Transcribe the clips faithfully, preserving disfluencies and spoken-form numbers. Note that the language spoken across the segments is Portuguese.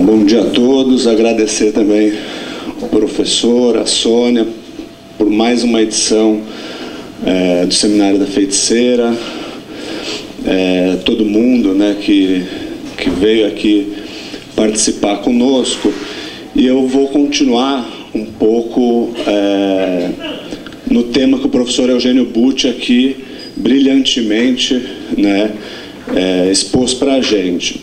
Bom, bom dia a todos, agradecer também ao professor, a Sônia, por mais uma edição é, do Seminário da Feiticeira, é, todo mundo, né, que, que veio aqui participar conosco. E eu vou continuar um pouco é, no tema que o professor Eugênio Butti aqui brilhantemente, né, é, expôs para a gente.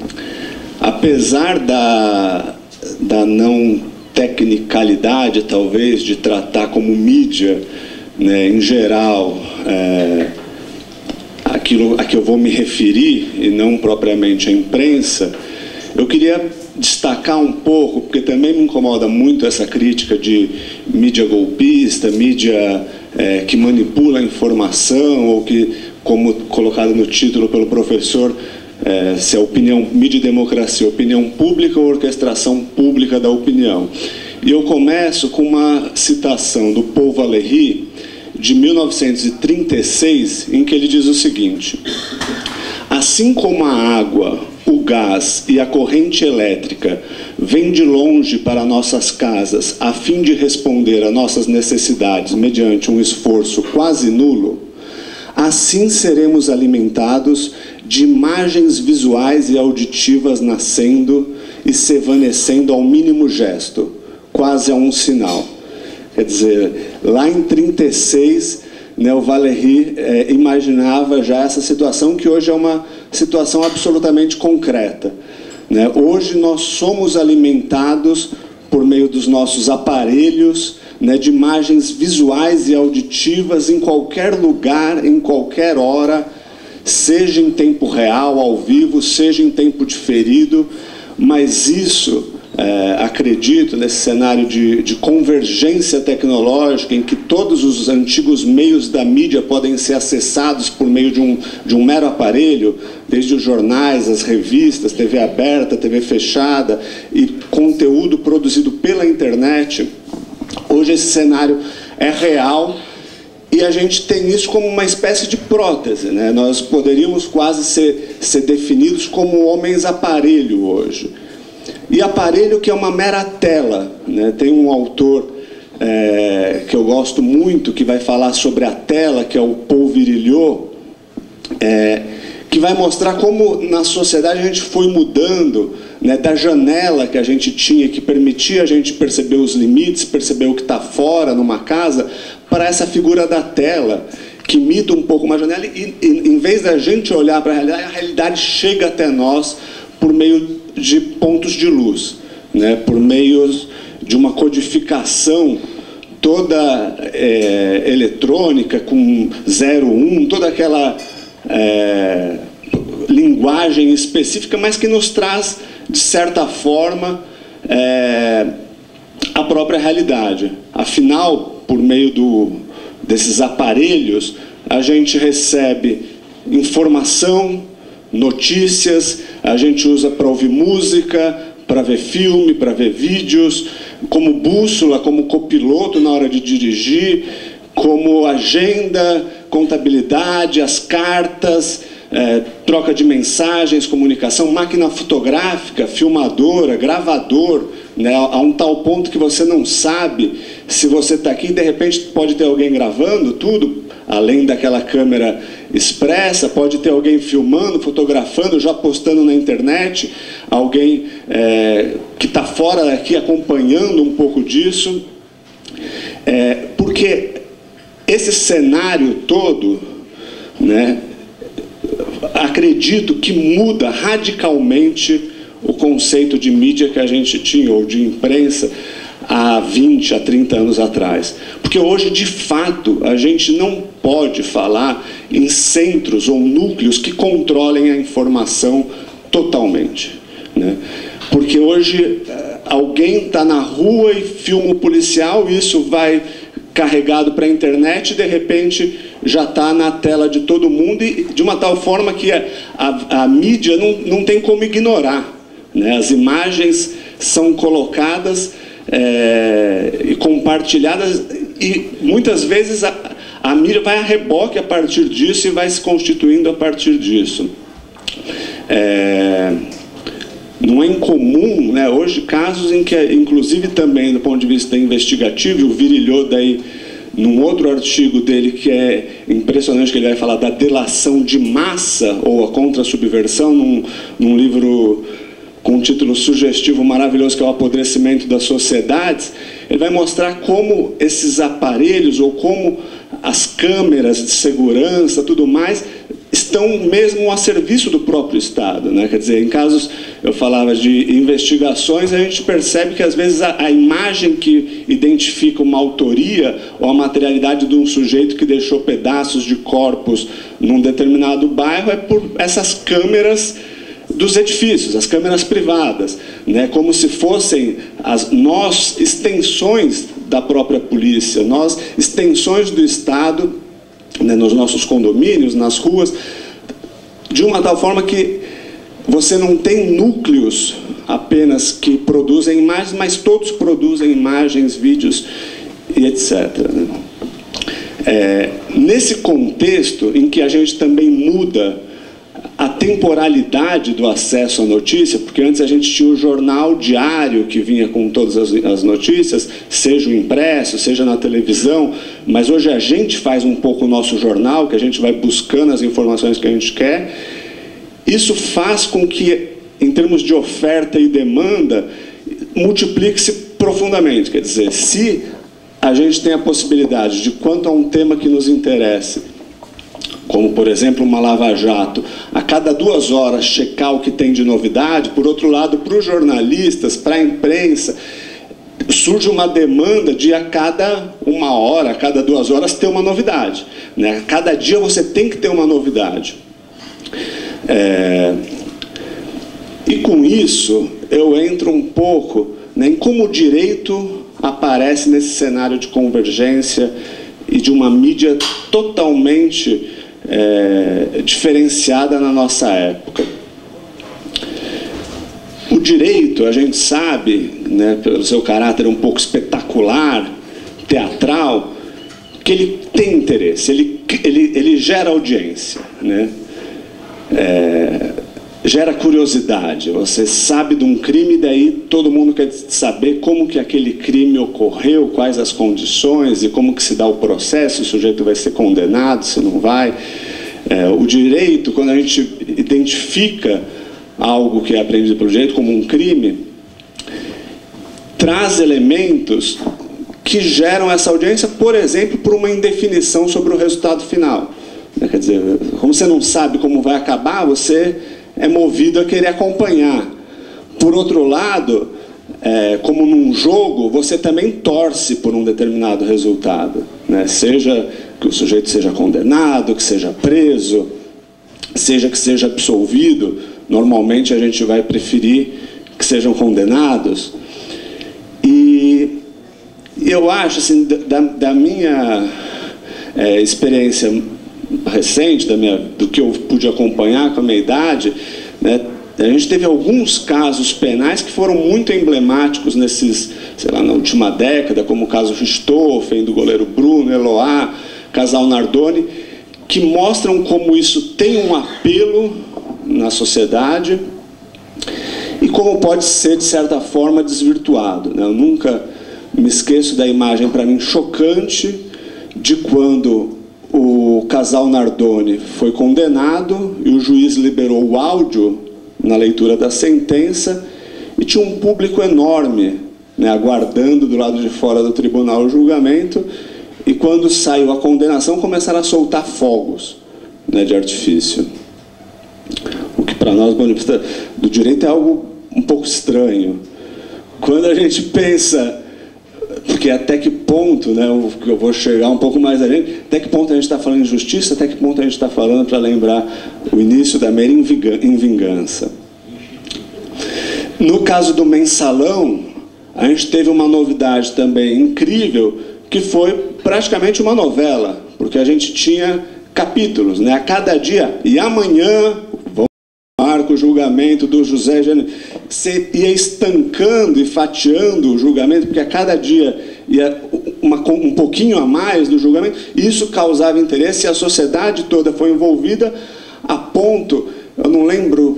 Apesar da, da não tecnicalidade, talvez, de tratar como mídia, né, em geral, é, aquilo a que eu vou me referir, e não propriamente a imprensa, eu queria destacar um pouco, porque também me incomoda muito essa crítica de mídia golpista, mídia é, que manipula a informação, ou que, como colocado no título pelo professor, É, se é opinião, mídia e democracia, opinião pública ou orquestração pública da opinião. E eu começo com uma citação do Paul Valéry, de mil novecentos e trinta e seis, em que ele diz o seguinte: assim como a água, o gás e a corrente elétrica vêm de longe para nossas casas a fim de responder a nossas necessidades mediante um esforço quase nulo, assim seremos alimentados de imagens visuais e auditivas nascendo e se evanecendo ao mínimo gesto, quase a um sinal. Quer dizer, lá em trinta e seis, né, o Valéry é, imaginava já essa situação, que hoje é uma situação absolutamente concreta, né? Hoje nós somos alimentados por meio dos nossos aparelhos, né, de imagens visuais e auditivas em qualquer lugar, em qualquer hora, seja em tempo real, ao vivo, seja em tempo diferido. Mas isso, é, acredito, nesse cenário de, de convergência tecnológica, em que todos os antigos meios da mídia podem ser acessados por meio de um, de um mero aparelho, desde os jornais, as revistas, T V aberta, T V fechada, e conteúdo produzido pela internet. Hoje esse cenário é real e a gente tem isso como uma espécie de prótese, né? Nós poderíamos quase ser, ser definidos como homens aparelho hoje. E aparelho que é uma mera tela, né? Tem um autor é, que eu gosto muito, que vai falar sobre a tela, que é o Paul Virilio, é, que vai mostrar como na sociedade a gente foi mudando, né, da janela que a gente tinha, que permitia a gente perceber os limites, perceber o que está fora numa casa, para essa figura da tela, que imita um pouco uma janela, e, e em vez da gente olhar para a realidade, a realidade chega até nós por meio de pontos de luz, né, por meio de uma codificação toda é, eletrônica, com zero, um, toda aquela é, linguagem específica, mas que nos traz, de certa forma, é, a própria realidade. Afinal, por meio do, desses aparelhos, a gente recebe informação, notícias, a gente usa para ouvir música, para ver filme, para ver vídeos, como bússola, como copiloto na hora de dirigir, como agenda, contabilidade, as cartas, é, troca de mensagens, comunicação, máquina fotográfica, filmadora, gravador, né, a um tal ponto que você não sabe se você está aqui e de repente pode ter alguém gravando tudo, além daquela câmera expressa, pode ter alguém filmando, fotografando, já postando na internet, alguém é, que está fora daqui acompanhando um pouco disso, é, porque esse cenário todo, né, acredito que muda radicalmente o conceito de mídia que a gente tinha, ou de imprensa, há vinte, a trinta anos atrás. Porque hoje, de fato, a gente não pode falar em centros ou núcleos que controlem a informação totalmente, né? Porque hoje alguém está na rua e filma o policial, e isso vai carregado para a internet e de repente já está na tela de todo mundo, e de uma tal forma que a, a, a mídia não, não tem como ignorar, né? As imagens são colocadas é, e compartilhadas, e muitas vezes a, a mídia vai a reboque a partir disso e vai se constituindo a partir disso. É, Não é incomum, né, hoje, casos em que, inclusive também do ponto de vista investigativo, o Virilhou daí, num outro artigo dele que é impressionante, que ele vai falar da delação de massa, ou a contra-subversão, num, num livro com um título sugestivo maravilhoso, que é o Apodrecimento das Sociedades, ele vai mostrar como esses aparelhos, ou como as câmeras de segurança, tudo mais, estão mesmo a serviço do próprio Estado, né? Quer dizer, em casos, eu falava de investigações, a gente percebe que às vezes a, a imagem que identifica uma autoria ou a materialidade de um sujeito que deixou pedaços de corpos num determinado bairro é por essas câmeras dos edifícios, as câmeras privadas, né? Como se fossem as, nós extensões da própria polícia, nós extensões do Estado, né, nos nossos condomínios, nas ruas, de uma tal forma que você não tem núcleos apenas que produzem imagens, mas todos produzem imagens, vídeos e etcétera. Né? É, nesse contexto em que a gente também muda a temporalidade do acesso à notícia, porque antes a gente tinha o jornal diário que vinha com todas as, as notícias, seja o impresso, seja na televisão, mas hoje a gente faz um pouco o nosso jornal, que a gente vai buscando as informações que a gente quer. Isso faz com que, em termos de oferta e demanda, multiplique-se profundamente. Quer dizer, se a gente tem a possibilidade de, quanto a um tema que nos interesse, como, por exemplo, uma lava-jato, a cada duas horas checar o que tem de novidade, por outro lado, para os jornalistas, para a imprensa, surge uma demanda de a cada uma hora, a cada duas horas, ter uma novidade. Né? Cada dia você tem que ter uma novidade. É... E com isso, eu entro um pouco, né, em como o direito aparece nesse cenário de convergência e de uma mídia totalmente É, diferenciada na nossa época. O direito, a gente sabe, né, pelo seu caráter um pouco espetacular, teatral, que ele tem interesse, ele, ele, ele gera audiência, né? É, gera curiosidade. Você sabe de um crime, daí todo mundo quer saber como que aquele crime ocorreu, quais as condições e como que se dá o processo, se o sujeito vai ser condenado, se não vai. É, o direito, quando a gente identifica algo que é apreendido pelo direito como um crime, traz elementos que geram essa audiência, por exemplo, por uma indefinição sobre o resultado final. Quer dizer, como você não sabe como vai acabar, você é movido a querer acompanhar. Por outro lado, é, como num jogo, você também torce por um determinado resultado, né? Seja que o sujeito seja condenado, que seja preso, seja que seja absolvido. Normalmente a gente vai preferir que sejam condenados. E eu acho, assim, da, da minha é, experiência recente, da minha, do que eu pude acompanhar com a minha idade, né, a gente teve alguns casos penais que foram muito emblemáticos nesses, sei lá, na última década, como o caso Richthofen, do goleiro Bruno, Eloá, casal Nardoni, que mostram como isso tem um apelo na sociedade e como pode ser, de certa forma, desvirtuado. Né? Eu nunca me esqueço da imagem, para mim, chocante, de quando o casal Nardoni foi condenado e o juiz liberou o áudio na leitura da sentença e tinha um público enorme, né, aguardando do lado de fora do tribunal o julgamento, e quando saiu a condenação começaram a soltar fogos, né, de artifício. O que para nós, do ponto de vista do direito, é algo um pouco estranho. Quando a gente pensa, porque até que ponto, né, eu vou chegar um pouco mais adiante, até que ponto a gente está falando de justiça, até que ponto a gente está falando, para lembrar o início da mera em vingança. No caso do Mensalão, a gente teve uma novidade também incrível, que foi praticamente uma novela, porque a gente tinha capítulos, né, a cada dia, e amanhã vamos marcar o julgamento do José Gênero. Você ia estancando e fatiando o julgamento, porque a cada dia ia uma, um pouquinho a mais do julgamento, e isso causava interesse, e a sociedade toda foi envolvida a ponto, eu não lembro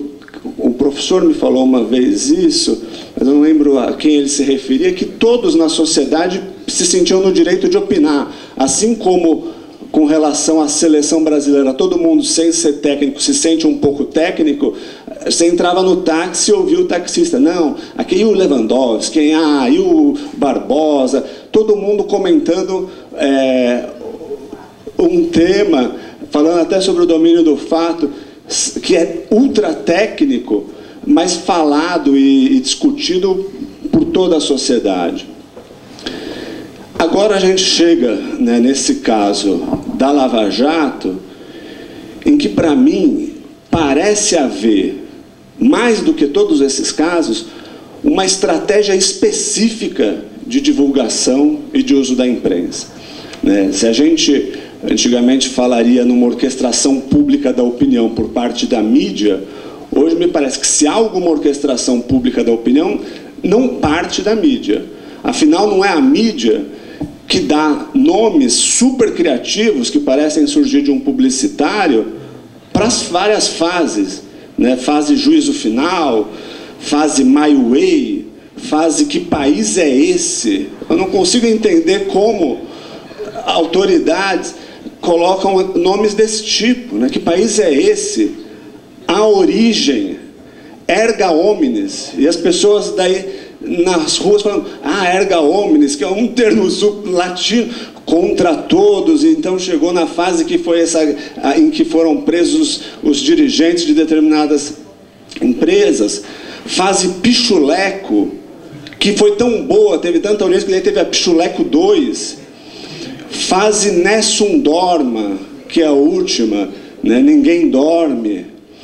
o professor me falou uma vez isso, mas eu não lembro a quem ele se referia, que todos na sociedade se sentiam no direito de opinar, assim como com relação à seleção brasileira, todo mundo, sem ser técnico, se sente um pouco técnico. Você entrava no táxi e ouvia o taxista, não, aqui e o Lewandowski, quem, ah, e o Barbosa, todo mundo comentando é, um tema, falando até sobre o domínio do fato, que é ultra técnico, mas falado e, e discutido por toda a sociedade. Agora a gente chega, né, nesse caso da Lava Jato, em que, para mim, parece haver, mais do que todos esses casos, uma estratégia específica de divulgação e de uso da imprensa. Né? Se a gente antigamente falaria numa orquestração pública da opinião por parte da mídia, hoje me parece que se há alguma orquestração pública da opinião, não parte da mídia. Afinal, não é a mídia que dá nomes super criativos que parecem surgir de um publicitário para as várias fases, né? Fase juízo final, fase my way, fase que país é esse? Eu não consigo entender como autoridades colocam nomes desse tipo, né? Que país é esse? A origem, erga omnes, e as pessoas daí nas ruas falando, ah, erga omnes, que é um termo latino, contra todos, e então chegou na fase que foi essa, em que foram presos os dirigentes de determinadas empresas, fase pichuleco, que foi tão boa, teve tanta audiência que daí teve a pichuleco dois, fase Nessum Dorma, que é a última, né? Ninguém dorme.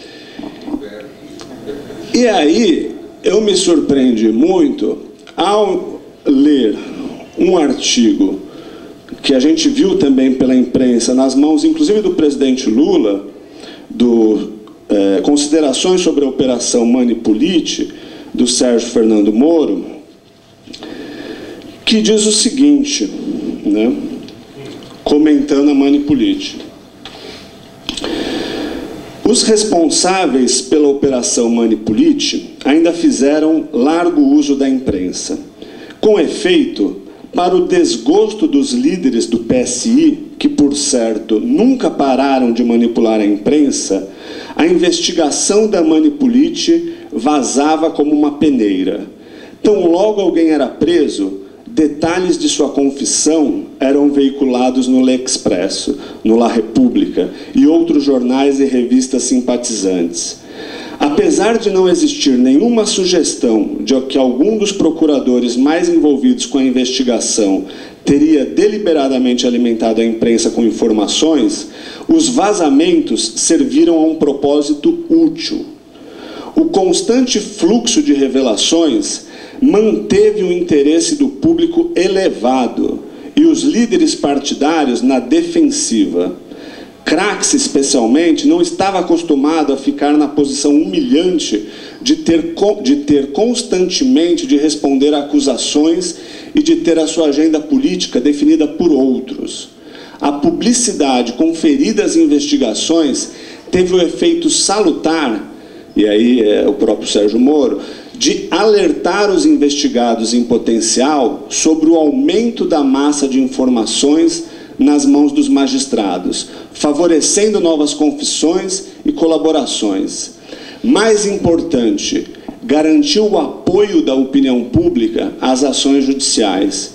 E aí eu me surpreendi muito ao ler um artigo que a gente viu também pela imprensa, nas mãos inclusive do presidente Lula, do é, Considerações sobre a Operação Manipulite, do Sérgio Fernando Moro, que diz o seguinte, né, comentando a Manipulite. Os responsáveis pela Operação Manipulite ainda fizeram largo uso da imprensa. Com efeito, para o desgosto dos líderes do P S I, que, por certo, nunca pararam de manipular a imprensa, a investigação da Manipulite vazava como uma peneira. Tão logo alguém era preso, detalhes de sua confissão eram veiculados no L'Expresso, no La República e outros jornais e revistas simpatizantes. Apesar de não existir nenhuma sugestão de que algum dos procuradores mais envolvidos com a investigação teria deliberadamente alimentado a imprensa com informações, os vazamentos serviram a um propósito útil. O constante fluxo de revelações manteve o interesse do público elevado e os líderes partidários na defensiva. Craxi, especialmente, não estava acostumado a ficar na posição humilhante de ter, de ter constantemente de responder a acusações e de ter a sua agenda política definida por outros. A publicidade conferida às investigações teve o efeito salutar, e aí é o próprio Sérgio Moro, de alertar os investigados em potencial sobre o aumento da massa de informações nas mãos dos magistrados, favorecendo novas confissões e colaborações. Mais importante, garantiu o apoio da opinião pública às ações judiciais,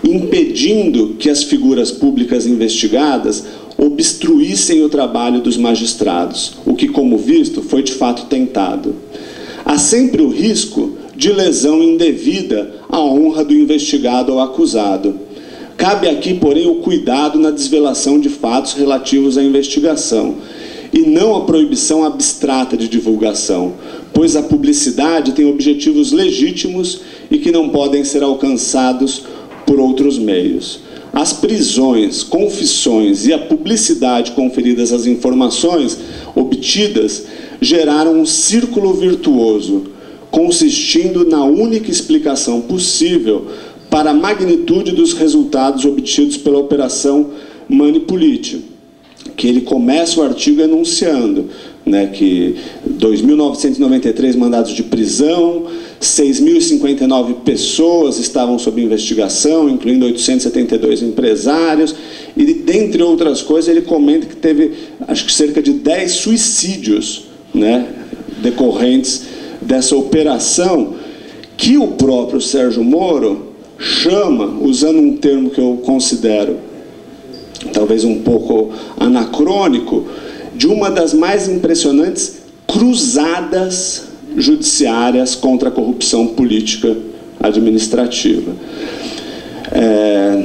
impedindo que as figuras públicas investigadas obstruíssem o trabalho dos magistrados, o que, como visto, foi de fato tentado. Há sempre o risco de lesão indevida à honra do investigado ou acusado. Cabe aqui, porém, o cuidado na desvelação de fatos relativos à investigação, e não a proibição abstrata de divulgação, pois a publicidade tem objetivos legítimos e que não podem ser alcançados por outros meios. As prisões, confissões e a publicidade conferidas às informações obtidas geraram um círculo virtuoso, consistindo na única explicação possível para a magnitude dos resultados obtidos pela Operação Manipulite. que ele começa o artigo enunciando, né, que dois mil novecentos e noventa e três mandados de prisão, seis mil e cinquenta e nove pessoas estavam sob investigação, incluindo oitocentos e setenta e dois empresários, e dentre outras coisas ele comenta que teve, acho que cerca de dez suicídios, né, decorrentes dessa operação, que o próprio Sérgio Moro chama, usando um termo que eu considero talvez um pouco anacrônico, de uma das mais impressionantes cruzadas judiciárias contra a corrupção política administrativa. É,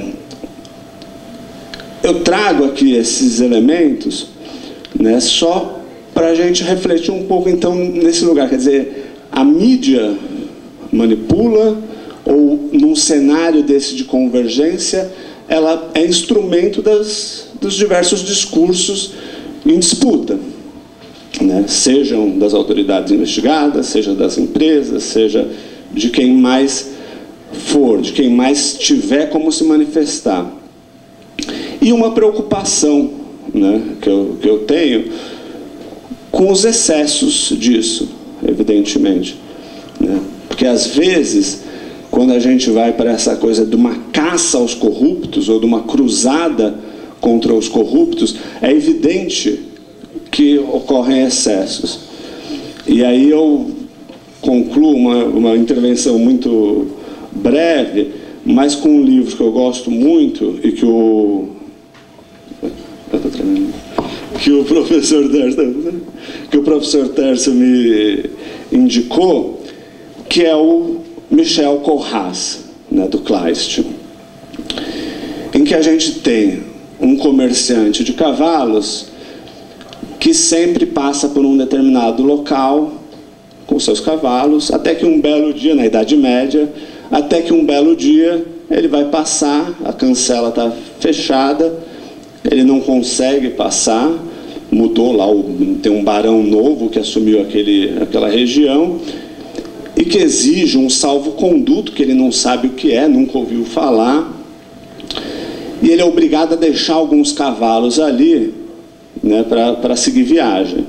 eu trago aqui esses elementos, né, só para a gente refletir um pouco então nesse lugar. Quer dizer, a mídia manipula, ou num cenário desse de convergência, ela é instrumento das, dos diversos discursos em disputa, né? Sejam das autoridades investigadas, seja das empresas, seja de quem mais for, de quem mais tiver como se manifestar. E uma preocupação, né, que eu, que eu tenho com os excessos disso, evidentemente, né? Porque às vezes, quando a gente vai para essa coisa de uma caça aos corruptos, ou de uma cruzada contra os corruptos, é evidente que ocorrem excessos. E aí eu concluo uma, uma intervenção muito breve, mas com um livro que eu gosto muito e que o... Eu tô tremendo. Que o professor Tércio, que o professor Tércio me indicou, que é o Michel Corraz, né, do Kleist, em que a gente tem um comerciante de cavalos que sempre passa por um determinado local com seus cavalos, até que um belo dia, na Idade Média, até que um belo dia ele vai passar, a cancela está fechada, ele não consegue passar, mudou lá, tem um barão novo que assumiu aquele, aquela região, e que exige um salvo-conduto, que ele não sabe o que é, nunca ouviu falar, e ele é obrigado a deixar alguns cavalos ali, né, para seguir viagem.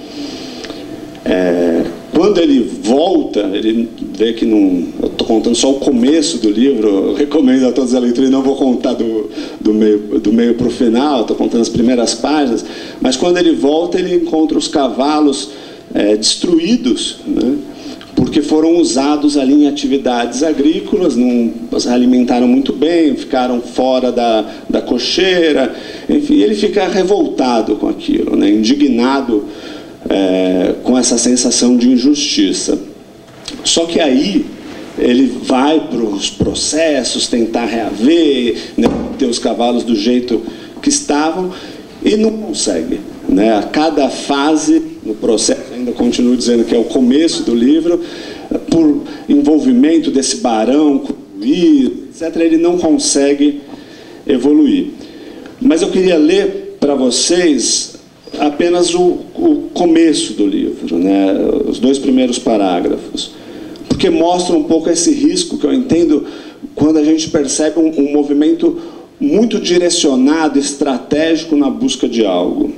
É, quando ele volta, ele vê que não... Eu estou contando só o começo do livro, eu recomendo a todos a leitura, e não vou contar do, do meio, do meio para o final, estou contando as primeiras páginas, mas quando ele volta, ele encontra os cavalos é, destruídos, né, porque foram usados ali em atividades agrícolas, não se alimentaram muito bem, ficaram fora da, da cocheira, enfim, ele fica revoltado com aquilo, né, indignado é, com essa sensação de injustiça. Só que aí ele vai para os processos, tentar reaver, né, ter os cavalos do jeito que estavam, e não consegue, né? A cada fase no processo, ainda continuo dizendo que é o começo do livro, por envolvimento desse barão, etcétera, ele não consegue evoluir. Mas eu queria ler para vocês apenas o, o começo do livro, né? Os dois primeiros parágrafos, porque mostra um pouco esse risco que eu entendo quando a gente percebe um, um movimento muito direcionado, estratégico na busca de algo.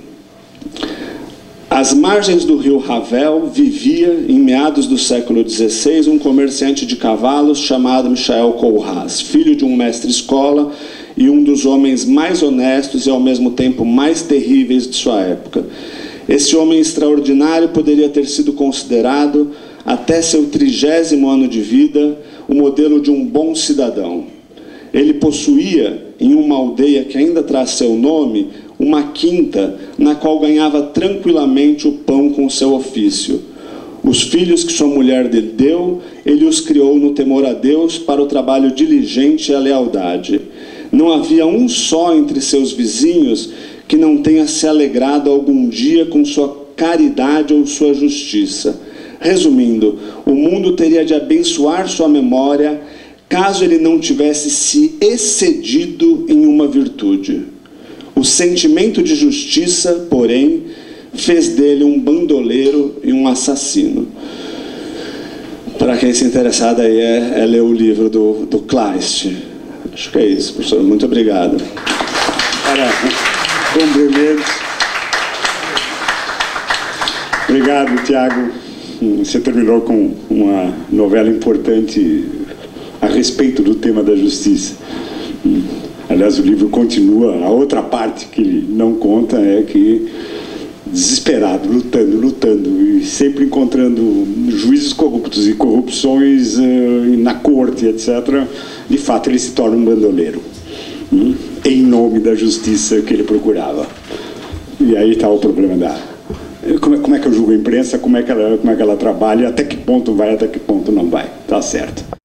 Às margens do rio Ravel vivia, em meados do século dezesseis, um comerciante de cavalos chamado Michel Corraz, filho de um mestre-escola e um dos homens mais honestos e ao mesmo tempo mais terríveis de sua época. Esse homem extraordinário poderia ter sido considerado, até seu trigésimo ano de vida, o modelo de um bom cidadão. Ele possuía, em uma aldeia que ainda traz seu nome, uma quinta na qual ganhava tranquilamente o pão com seu ofício. Os filhos que sua mulher lhe deu, ele os criou no temor a Deus para o trabalho diligente e a lealdade. Não havia um só entre seus vizinhos que não tenha se alegrado algum dia com sua caridade ou sua justiça. Resumindo, o mundo teria de abençoar sua memória caso ele não tivesse se excedido em uma virtude. O sentimento de justiça, porém, fez dele um bandoleiro e um assassino. Para quem se interessar, aí é, é ler o livro do, do Kleist. Acho que é isso, professor. Muito obrigado. Para cumprimentos. Obrigado, Tiago. Você terminou com uma novela importante a respeito do tema da justiça. Aliás, o livro continua, a outra parte que ele não conta é que, desesperado, lutando, lutando, e sempre encontrando juízes corruptos e corrupções uh, na corte, etcétera, de fato ele se torna um bandoleiro, hum, em nome da justiça que ele procurava. E aí está o problema da... Como é, como é que eu julgo a imprensa, como é que ela, como é que ela trabalha, até que ponto vai, até que ponto não vai. Tá certo.